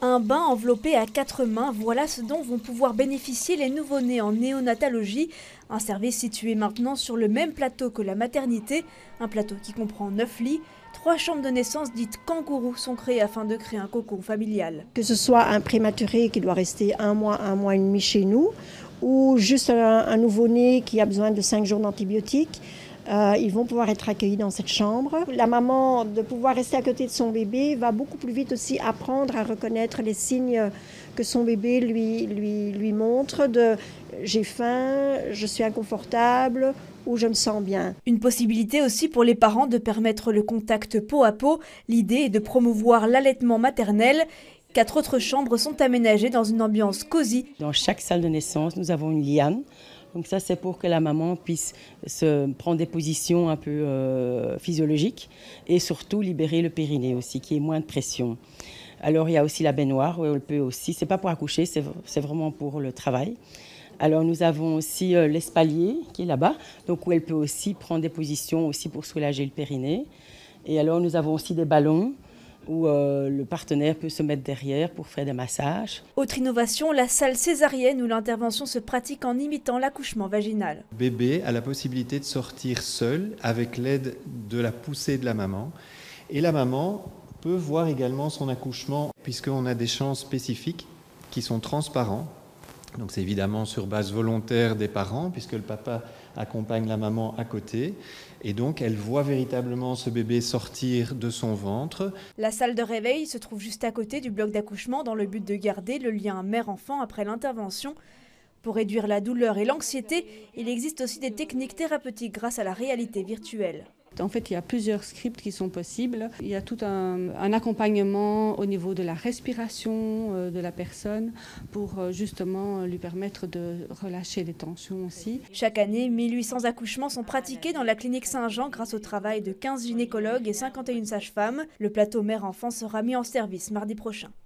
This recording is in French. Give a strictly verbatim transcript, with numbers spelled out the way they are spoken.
Un bain enveloppé à quatre mains, voilà ce dont vont pouvoir bénéficier les nouveau-nés en néonatologie. Un service situé maintenant sur le même plateau que la maternité. Un plateau qui comprend neuf lits. Trois chambres de naissance dites kangourous sont créées afin de créer un cocon familial. Que ce soit un prématuré qui doit rester un mois, un mois et demi chez nous, ou juste un, un nouveau-né qui a besoin de cinq jours d'antibiotiques, Euh, ils vont pouvoir être accueillis dans cette chambre. La maman, de pouvoir rester à côté de son bébé, va beaucoup plus vite aussi apprendre à reconnaître les signes que son bébé lui, lui, lui montre de « j'ai faim, je suis inconfortable » ou « je me sens bien ». Une possibilité aussi pour les parents de permettre le contact peau à peau. L'idée est de promouvoir l'allaitement maternel. Quatre autres chambres sont aménagées dans une ambiance cosy. Dans chaque salle de naissance, nous avons une liane. Donc ça, c'est pour que la maman puisse se prendre des positions un peu euh, physiologiques et surtout libérer le périnée aussi, qui est moins de pression. Alors il y a aussi la baignoire où elle peut aussi, c'est pas pour accoucher, c'est, c'est vraiment pour le travail. Alors nous avons aussi euh, l'espalier qui est là-bas, donc où elle peut aussi prendre des positions aussi pour soulager le périnée. Et alors nous avons aussi des ballons où euh, le partenaire peut se mettre derrière pour faire des massages. Autre innovation, la salle césarienne où l'intervention se pratique en imitant l'accouchement vaginal. Le bébé a la possibilité de sortir seul avec l'aide de la poussée de la maman. Et la maman peut voir également son accouchement puisqu'on a des champs spécifiques qui sont transparents. Donc c'est évidemment sur base volontaire des parents puisque le papa accompagne la maman à côté. Et donc elle voit véritablement ce bébé sortir de son ventre. La salle de réveil se trouve juste à côté du bloc d'accouchement dans le but de garder le lien mère-enfant après l'intervention. Pour réduire la douleur et l'anxiété, il existe aussi des techniques thérapeutiques grâce à la réalité virtuelle. En fait, il y a plusieurs scripts qui sont possibles. Il y a tout un, un accompagnement au niveau de la respiration euh, de la personne pour euh, justement lui permettre de relâcher les tensions aussi. Chaque année, mille huit cents accouchements sont pratiqués dans la clinique Saint-Jean grâce au travail de quinze gynécologues et cinquante et une sages-femmes. Le plateau mère-enfant sera mis en service mardi prochain.